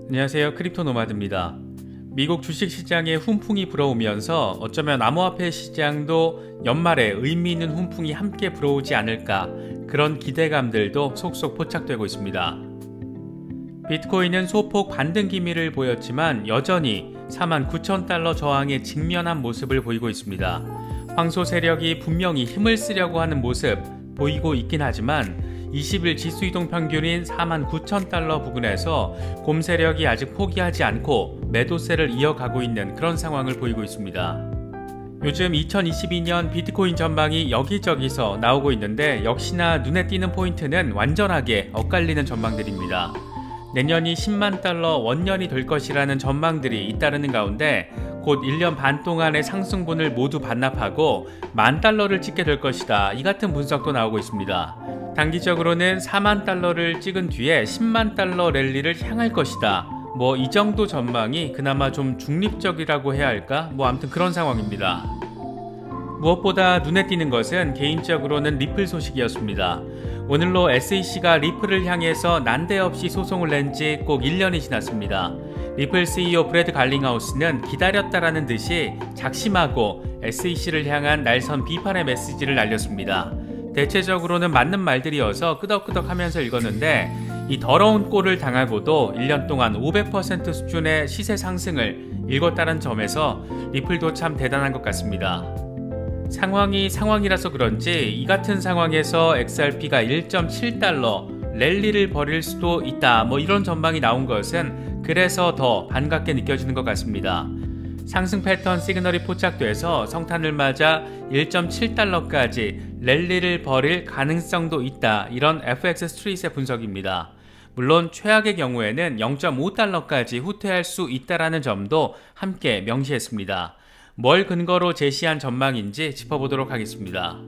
안녕하세요, 크립토 노마드입니다. 미국 주식시장에 훈풍이 불어오면서 어쩌면 암호화폐 시장도 연말에 의미 있는 훈풍이 함께 불어오지 않을까, 그런 기대감들도 속속 포착되고 있습니다. 비트코인은 소폭 반등 기미를 보였지만 여전히 49,000달러 저항에 직면한 모습을 보이고 있습니다. 황소 세력이 분명히 힘을 쓰려고 하는 모습 보이고 있긴 하지만 20일 지수이동 평균인 49,000달러 부근에서 곰 세력이 아직 포기하지 않고 매도세를 이어가고 있는 그런 상황을 보이고 있습니다. 요즘 2022년 비트코인 전망이 여기저기서 나오고 있는데 역시나 눈에 띄는 포인트는 완전하게 엇갈리는 전망들입니다. 내년이 10만 달러 원년이 될 것이라는 전망들이 잇따르는 가운데 곧 1년 반 동안의 상승분을 모두 반납하고 10,000달러를 찍게 될 것이다, 이 같은 분석도 나오고 있습니다. 단기적으로는 4만 달러를 찍은 뒤에 10만 달러 랠리를 향할 것이다, 이 정도 전망이 그나마 좀 중립적이라고 해야 할까, 아무튼 그런 상황입니다. 무엇보다 눈에 띄는 것은 개인적으로는 리플 소식이었습니다. 오늘로 SEC가 리플을 향해서 난데없이 소송을 낸 지 꼭 1년이 지났습니다. 리플 CEO 브래드 갈링하우스는 기다렸다라는 듯이 작심하고 SEC를 향한 날선 비판의 메시지를 날렸습니다. 대체적으로는 맞는 말들이어서 끄덕끄덕 하면서 읽었는데 이 더러운 꼴을 당하고도 1년 동안 500% 수준의 시세 상승을 읽었다는 점에서 리플도 참 대단한 것 같습니다. 상황이 상황이라서 그런지 이 같은 상황에서 XRP가 1.7달러 랠리를 벌일 수도 있다, 이런 전망이 나온 것은 그래서 더 반갑게 느껴지는 것 같습니다. 상승 패턴 시그널이 포착돼서 성탄을 맞아 1.7달러까지 랠리를 벌일 가능성도 있다, 이런 FX 스트릿의 분석입니다. 물론 최악의 경우에는 0.5달러까지 후퇴할 수 있다는 점도 함께 명시했습니다. 뭘 근거로 제시한 전망인지 짚어보도록 하겠습니다.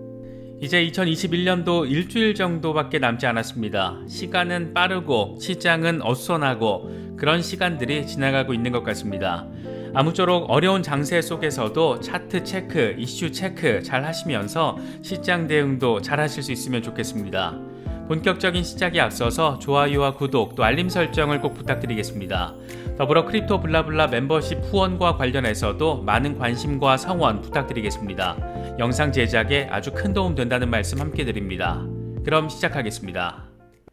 이제 2021년도 일주일 정도밖에 남지 않았습니다. 시간은 빠르고 시장은 어수선하고 그런 시간들이 지나가고 있는 것 같습니다. 아무쪼록 어려운 장세 속에서도 차트 체크, 이슈 체크 잘 하시면서 시장 대응도 잘 하실 수 있으면 좋겠습니다. 본격적인 시작에 앞서서 좋아요와 구독 또 알림 설정을 꼭 부탁드리겠습니다. 더불어 크립토 블라블라 멤버십 후원과 관련해서도 많은 관심과 성원 부탁드리겠습니다. 영상 제작에 아주 큰 도움 된다는 말씀 함께 드립니다. 그럼 시작하겠습니다.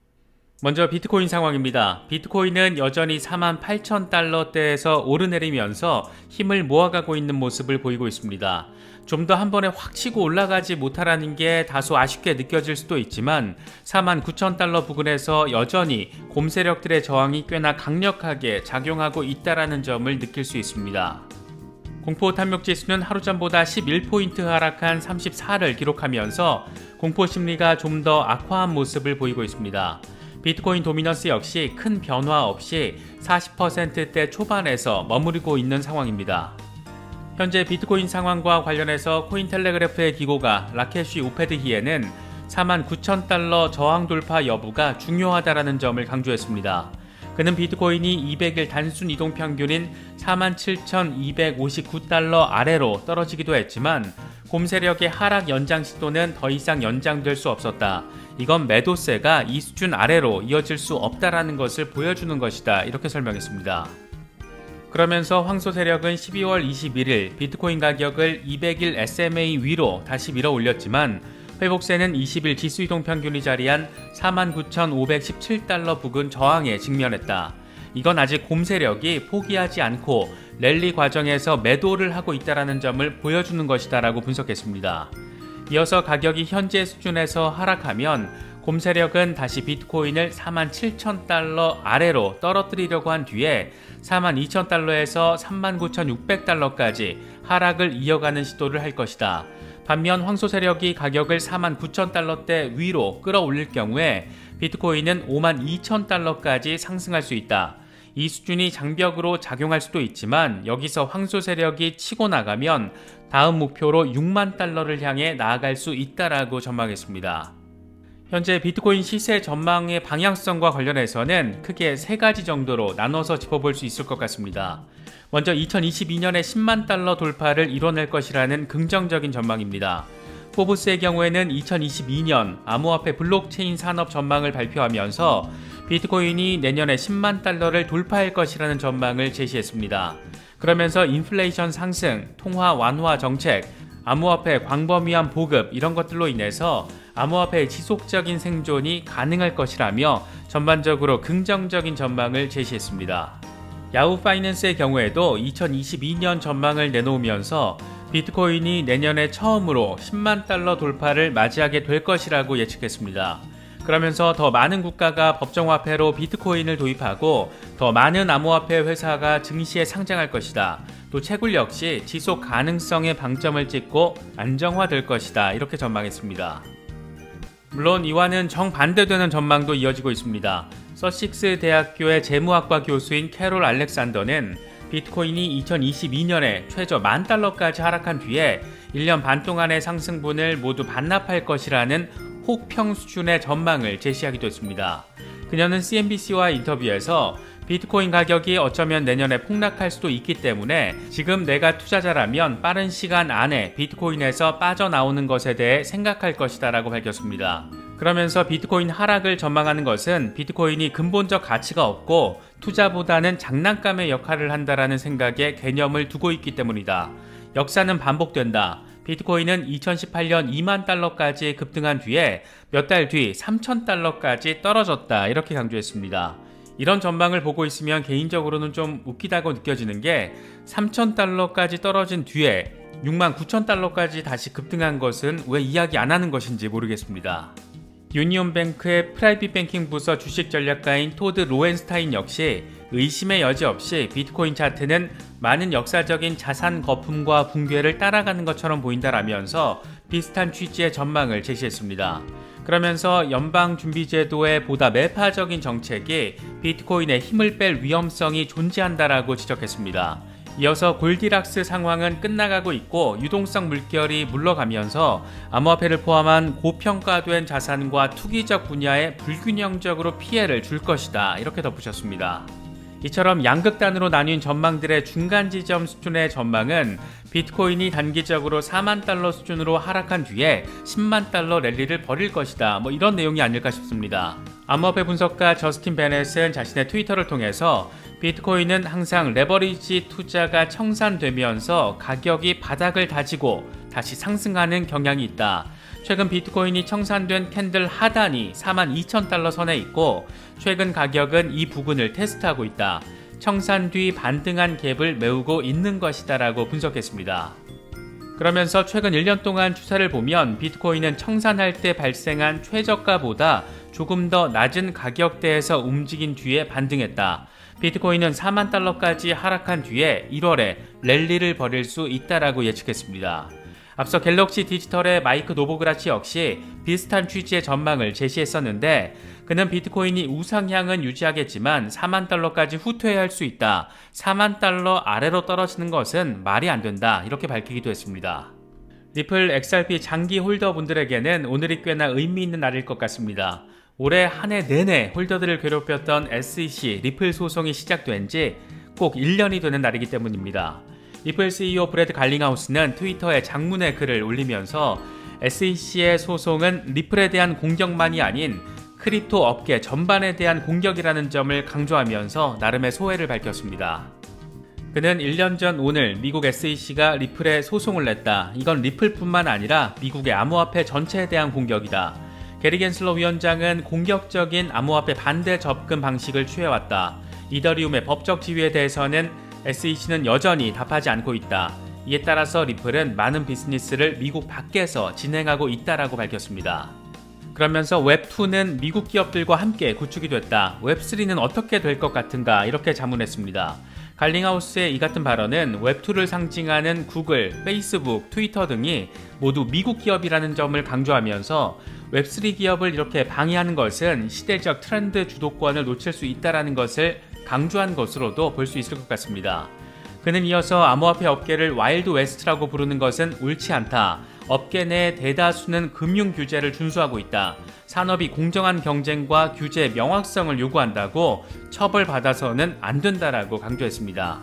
먼저 비트코인 상황입니다. 비트코인은 여전히 48,000달러대에서 오르내리면서 힘을 모아가고 있는 모습을 보이고 있습니다. 좀 더 한 번에 확 치고 올라가지 못하라는 게 다소 아쉽게 느껴질 수도 있지만 49,000달러 부근에서 여전히 곰 세력들의 저항이 꽤나 강력하게 작용하고 있다는 점을 느낄 수 있습니다. 공포 탐욕 지수는 하루 전보다 11포인트 하락한 34를 기록하면서 공포 심리가 좀 더 악화한 모습을 보이고 있습니다. 비트코인 도미넌스 역시 큰 변화 없이 40%대 초반에서 머무르고 있는 상황입니다. 현재 비트코인 상황과 관련해서 코인텔레그래프의 기고가 라케쉬 우페드히에는 49,000달러 저항 돌파 여부가 중요하다는 점을 강조했습니다. 그는 비트코인이 200일 단순 이동 평균인 47,259달러 아래로 떨어지기도 했지만 곰 세력의 하락 연장 시도는 더 이상 연장될 수 없었다. 이건 매도세가 이 수준 아래로 이어질 수 없다라는 것을 보여주는 것이다, 이렇게 설명했습니다. 그러면서 황소 세력은 12월 21일 비트코인 가격을 200일 SMA 위로 다시 밀어 올렸지만 회복세는 20일 지수이동 평균이 자리한 49,517달러 부근 저항에 직면했다. 이건 아직 곰 세력이 포기하지 않고 랠리 과정에서 매도를 하고 있다는 점을 보여주는 것이다 라고 분석했습니다. 이어서 가격이 현재 수준에서 하락하면 곰 세력은 다시 비트코인을 47,000달러 아래로 떨어뜨리려고 한 뒤에 42,000달러에서 39,600달러까지 하락을 이어가는 시도를 할 것이다. 반면 황소 세력이 가격을 49,000달러대 위로 끌어올릴 경우에 비트코인은 52,000달러까지 상승할 수 있다. 이 수준이 장벽으로 작용할 수도 있지만 여기서 황소 세력이 치고 나가면 다음 목표로 6만 달러를 향해 나아갈 수 있다라고 전망했습니다. 현재 비트코인 시세 전망의 방향성과 관련해서는 크게 세 가지 정도로 나눠서 짚어볼 수 있을 것 같습니다. 먼저 2022년에 10만 달러 돌파를 이뤄낼 것이라는 긍정적인 전망입니다. 포브스의 경우에는 2022년 암호화폐 블록체인 산업 전망을 발표하면서 비트코인이 내년에 10만 달러를 돌파할 것이라는 전망을 제시했습니다. 그러면서 인플레이션 상승, 통화 완화 정책, 암호화폐 광범위한 보급 이런 것들로 인해서 암호화폐의 지속적인 생존이 가능할 것이라며 전반적으로 긍정적인 전망을 제시했습니다. 야후 파이낸스의 경우에도 2022년 전망을 내놓으면서 비트코인이 내년에 처음으로 10만 달러 돌파를 맞이하게 될 것이라고 예측했습니다. 그러면서 더 많은 국가가 법정화폐로 비트코인을 도입하고 더 많은 암호화폐 회사가 증시에 상장할 것이다. 또 채굴 역시 지속 가능성에 방점을 찍고 안정화될 것이다. 이렇게 전망했습니다. 물론 이와는 정반대되는 전망도 이어지고 있습니다. 서식스 대학교의 재무학과 교수인 캐롤 알렉산더는 비트코인이 2022년에 최저 $10,000까지 하락한 뒤에 1년 반 동안의 상승분을 모두 반납할 것이라는 혹평 수준의 전망을 제시하기도 했습니다. 그녀는 CNBC와 인터뷰에서 비트코인 가격이 어쩌면 내년에 폭락할 수도 있기 때문에 지금 내가 투자자라면 빠른 시간 안에 비트코인에서 빠져나오는 것에 대해 생각할 것이다 라고 밝혔습니다. 그러면서 비트코인 하락을 전망하는 것은 비트코인이 근본적 가치가 없고 투자보다는 장난감의 역할을 한다라는 생각에 개념을 두고 있기 때문이다. 역사는 반복된다. 비트코인은 2018년 2만 달러까지 급등한 뒤에 몇 달 뒤 3,000달러까지 떨어졌다. 이렇게 강조했습니다. 이런 전망을 보고 있으면 개인적으로는 좀 웃기다고 느껴지는 게 3,000달러까지 떨어진 뒤에 69,000달러까지 다시 급등한 것은 왜 이야기 안 하는 것인지 모르겠습니다. 유니온뱅크의 프라이빗 뱅킹 부서 주식 전략가인 토드 로엔스타인 역시 의심의 여지 없이 비트코인 차트는 많은 역사적인 자산 거품과 붕괴를 따라가는 것처럼 보인다라면서 비슷한 취지의 전망을 제시했습니다. 그러면서 연방준비제도의 보다 매파적인 정책이 비트코인의 힘을 뺄 위험성이 존재한다라고 지적했습니다. 이어서 골디락스 상황은 끝나가고 있고 유동성 물결이 물러가면서 암호화폐를 포함한 고평가된 자산과 투기적 분야에 불균형적으로 피해를 줄 것이다. 이렇게 덧붙였습니다. 이처럼 양극단으로 나뉜 전망들의 중간 지점 수준의 전망은 비트코인이 단기적으로 4만 달러 수준으로 하락한 뒤에 10만 달러 랠리를 벌일 것이다. 이런 내용이 아닐까 싶습니다. 암호화폐 분석가 저스틴 베넷은 자신의 트위터를 통해서 비트코인은 항상 레버리지 투자가 청산되면서 가격이 바닥을 다지고 다시 상승하는 경향이 있다. 최근 비트코인이 청산된 캔들 하단이 42,000달러 선에 있고 최근 가격은 이 부근을 테스트하고 있다. 청산 뒤 반등한 갭을 메우고 있는 것이다 라고 분석했습니다. 그러면서 최근 1년 동안 추세를 보면 비트코인은 청산할 때 발생한 최저가보다 조금 더 낮은 가격대에서 움직인 뒤에 반등했다. 비트코인은 4만 달러까지 하락한 뒤에 1월에 랠리를 벌일 수 있다라고 예측했습니다. 앞서 갤럭시 디지털의 마이크 노보그라치 역시 비슷한 취지의 전망을 제시했었는데 그는 비트코인이 우상향은 유지하겠지만 4만 달러까지 후퇴할 수 있다. 4만 달러 아래로 떨어지는 것은 말이 안 된다. 이렇게 밝히기도 했습니다. 리플 XRP 장기 홀더분들에게는 오늘이 꽤나 의미 있는 날일 것 같습니다. 올해 한 해 내내 홀더들을 괴롭혔던 SEC 리플 소송이 시작된 지 꼭 1년이 되는 날이기 때문입니다. 리플 CEO 브래드 갈링하우스는 트위터에 장문의 글을 올리면서 SEC의 소송은 리플에 대한 공격만이 아닌 크립토 업계 전반에 대한 공격이라는 점을 강조하면서 나름의 소회를 밝혔습니다. 그는 1년 전 오늘 미국 SEC가 리플에 소송을 냈다. 이건 리플뿐만 아니라 미국의 암호화폐 전체에 대한 공격이다. 게리 겐슬러 위원장은 공격적인 암호화폐 반대 접근 방식을 취해왔다. 이더리움의 법적 지위에 대해서는 SEC는 여전히 답하지 않고 있다. 이에 따라서 리플은 많은 비즈니스를 미국 밖에서 진행하고 있다라고 밝혔습니다. 그러면서 웹2는 미국 기업들과 함께 구축이 됐다. 웹3는 어떻게 될 것 같은가 이렇게 자문했습니다. 갈링하우스의 이 같은 발언은 웹2를 상징하는 구글, 페이스북, 트위터 등이 모두 미국 기업이라는 점을 강조하면서 웹3 기업을 이렇게 방해하는 것은 시대적 트렌드 주도권을 놓칠 수 있다는 것을 강조한 것으로도 볼 수 있을 것 같습니다. 그는 이어서 암호화폐 업계를 와일드 웨스트라고 부르는 것은 옳지 않다. 업계 내 대다수는 금융 규제를 준수하고 있다. 산업이 공정한 경쟁과 규제 명확성을 요구한다고 처벌받아서는 안 된다라고 강조했습니다.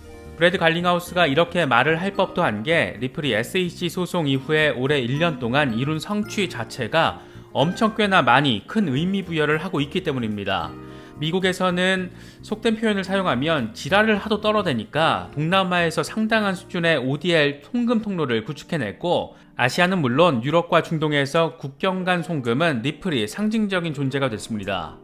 브래드 갈링하우스가 이렇게 말을 할 법도 한 게 리플이 SEC 소송 이후에 올해 1년 동안 이룬 성취 자체가 엄청 꽤나 많이 큰 의미 부여를 하고 있기 때문입니다. 미국에서는 속된 표현을 사용하면 지랄을 하도 떨어대니까 동남아에서 상당한 수준의 ODL 송금 통로를 구축해냈고, 아시아는 물론 유럽과 중동에서 국경 간 송금은 리플이 상징적인 존재가 됐습니다.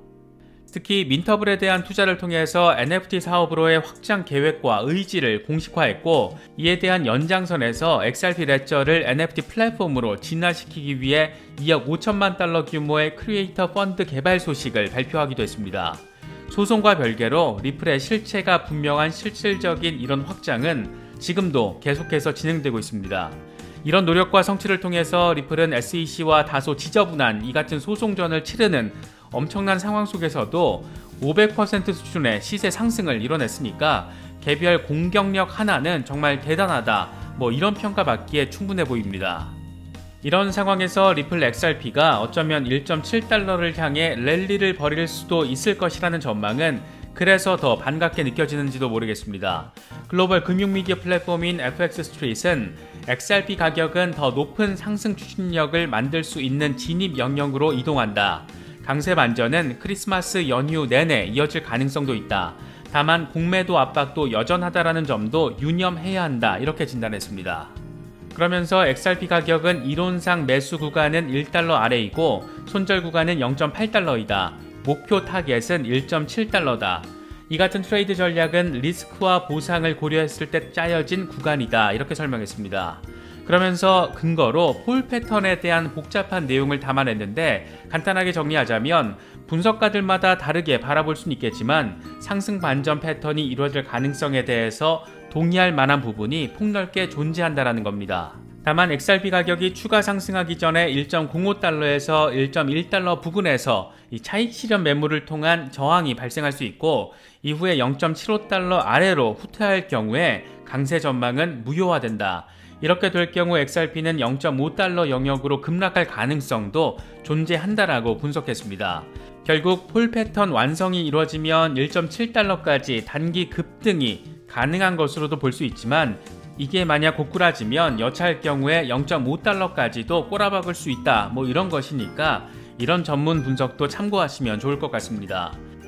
특히 민터블에 대한 투자를 통해서 NFT 사업으로의 확장 계획과 의지를 공식화했고, 이에 대한 연장선에서 XRP 레저를 NFT 플랫폼으로 진화시키기 위해 2억 5천만 달러 규모의 크리에이터 펀드 개발 소식을 발표하기도 했습니다. 소송과 별개로 리플의 실체가 분명한 실질적인 이런 확장은 지금도 계속해서 진행되고 있습니다. 이런 노력과 성취를 통해서 리플은 SEC와 다소 지저분한 이 같은 소송전을 치르는 엄청난 상황 속에서도 500% 수준의 시세 상승을 이뤄냈으니까 개별 공격력 하나는 정말 대단하다, 이런 평가받기에 충분해 보입니다. 이런 상황에서 리플 XRP가 어쩌면 1.7달러를 향해 랠리를 벌일 수도 있을 것이라는 전망은 그래서 더 반갑게 느껴지는지도 모르겠습니다. 글로벌 금융미디어 플랫폼인 FX 스트릿은 XRP 가격은 더 높은 상승 추진력을 만들 수 있는 진입 영역으로 이동한다. 강세 반전은 크리스마스 연휴 내내 이어질 가능성도 있다. 다만 공매도 압박도 여전하다라는 점도 유념해야 한다, 이렇게 진단했습니다. 그러면서 XRP 가격은 이론상 매수 구간은 1달러 아래이고 손절 구간은 0.8달러이다. 목표 타겟은 1.7달러다. 이 같은 트레이드 전략은 리스크와 보상을 고려했을 때 짜여진 구간이다, 이렇게 설명했습니다. 그러면서 근거로 폴 패턴에 대한 복잡한 내용을 담아냈는데, 간단하게 정리하자면 분석가들마다 다르게 바라볼 수는 있겠지만 상승 반전 패턴이 이루어질 가능성에 대해서 동의할 만한 부분이 폭넓게 존재한다는 겁니다. 다만 XRP 가격이 추가 상승하기 전에 1.05달러에서 1.1달러 부근에서 이 차익 실현 매물을 통한 저항이 발생할 수 있고, 이후에 0.75달러 아래로 후퇴할 경우에 강세 전망은 무효화된다. 이렇게 될 경우 XRP는 0.5달러 영역으로 급락할 가능성도 존재한다라고 분석했습니다. 결국 폴 패턴 완성이 이루어지면 1.7달러까지 단기 급등이 가능한 것으로도 볼 수 있지만, 이게 만약 고꾸라지면 여차할 경우에 0.5달러까지도 꼬라박을 수 있다, 이런 것이니까 이런 전문 분석도 참고하시면 좋을 것 같습니다.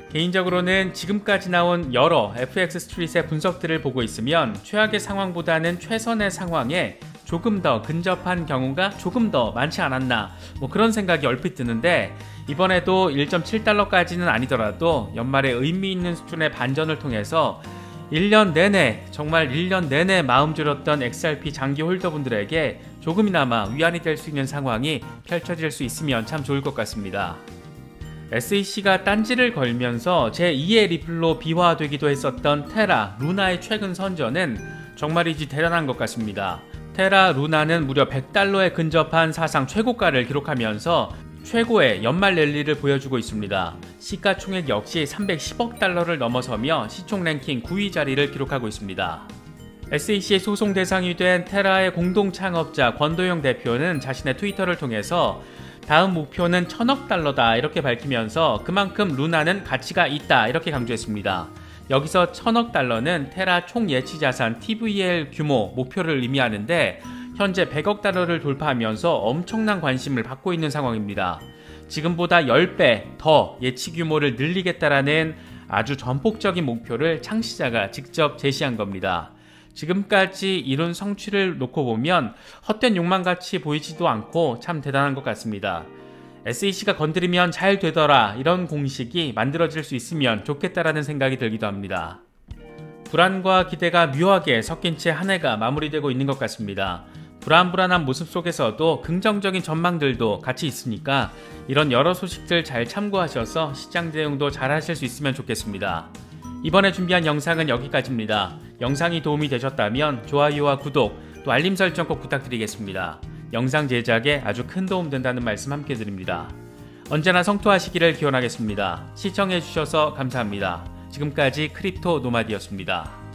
개인적으로는 지금까지 나온 여러 FX 스트릿의 분석들을 보고 있으면 최악의 상황보다는 최선의 상황에 조금 더 근접한 경우가 조금 더 많지 않았나, 그런 생각이 얼핏 드는데, 이번에도 1.7달러까지는 아니더라도 연말에 의미 있는 수준의 반전을 통해서 1년 내내, 정말 1년 내내 마음 졸였던 XRP 장기 홀더분들에게 조금이나마 위안이 될 수 있는 상황이 펼쳐질 수 있으면 참 좋을 것 같습니다. SEC가 딴지를 걸면서 제2의 리플로 비화되기도 했었던 테라, 루나의 최근 선전은 정말이지 대단한 것 같습니다. 테라, 루나는 무려 100달러에 근접한 사상 최고가를 기록하면서 최고의 연말 랠리를 보여주고 있습니다. 시가총액 역시 310억 달러를 넘어서며 시총 랭킹 9위 자리를 기록하고 있습니다. SEC의 소송 대상이 된 테라의 공동 창업자 권도영 대표는 자신의 트위터를 통해서 다음 목표는 1000억 달러다, 이렇게 밝히면서 그만큼 루나는 가치가 있다, 이렇게 강조했습니다. 여기서 1000억 달러는 테라 총 예치 자산 TVL 규모 목표를 의미하는데, 현재 100억 달러를 돌파하면서 엄청난 관심을 받고 있는 상황입니다. 지금보다 10배 더 예치 규모를 늘리겠다라는 아주 전폭적인 목표를 창시자가 직접 제시한 겁니다. 지금까지 이룬 성취를 놓고 보면 헛된 욕망같이 보이지도 않고 참 대단한 것 같습니다. SEC가 건드리면 잘 되더라, 이런 공식이 만들어질 수 있으면 좋겠다라는 생각이 들기도 합니다. 불안과 기대가 묘하게 섞인 채 한 해가 마무리되고 있는 것 같습니다. 불안한 모습 속에서도 긍정적인 전망들도 같이 있으니까 이런 여러 소식들 잘 참고하셔서 시장 대응도 잘 하실 수 있으면 좋겠습니다. 이번에 준비한 영상은 여기까지입니다. 영상이 도움이 되셨다면 좋아요와 구독, 또 알림 설정 꼭 부탁드리겠습니다. 영상 제작에 아주 큰 도움 된다는 말씀 함께 드립니다. 언제나 성토하시기를 기원하겠습니다. 시청해주셔서 감사합니다. 지금까지 크립토 노마디였습니다.